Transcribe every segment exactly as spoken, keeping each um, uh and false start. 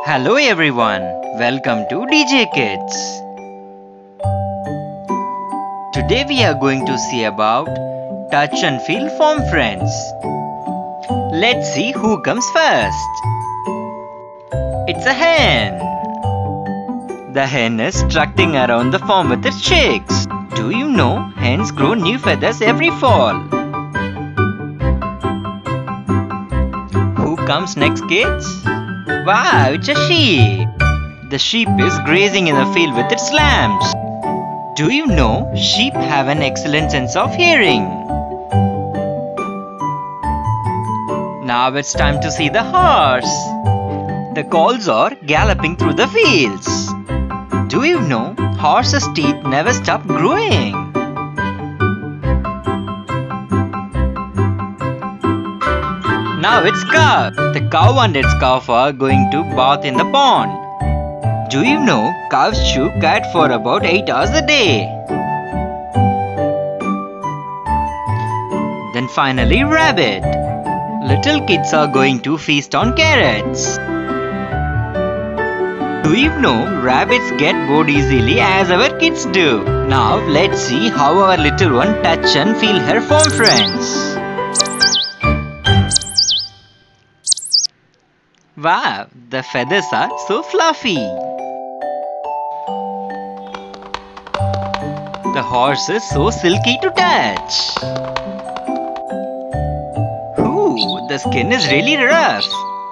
Hello everyone, welcome to D J Kids. Today we are going to see about touch and feel foam friends. Let's see who comes first. It's a hen. The hen is strutting around the farm with its chicks. Do you know hens grow new feathers every fall? Who comes next, kids? Wow, it's a sheep. The sheep is grazing in the field with its lambs. Do you know sheep have an excellent sense of hearing? Now it's time to see the horse. The cows are galloping through the fields. Do you know horses' teeth never stop growing? Now it's cow. The cow and its calf are going to bath in the pond. Do you know cows chew cat for about eight hours a day? Then finally rabbit. Little kids are going to feast on carrots. Do you know rabbits get bored easily as our kids do? Now let's see how our little one touch and feel her foam friends. Wow, the feathers are so fluffy. The horse is so silky to touch. Ooh, the skin is really rough.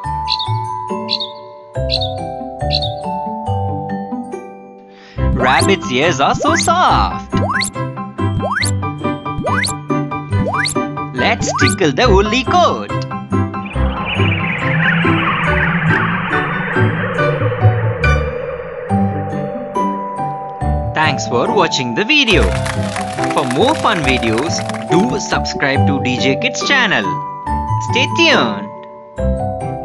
Rabbit's ears are so soft. Let's tickle the woolly coat. Thanks for watching the video. For more fun videos, do subscribe to D J Kids channel. Stay tuned.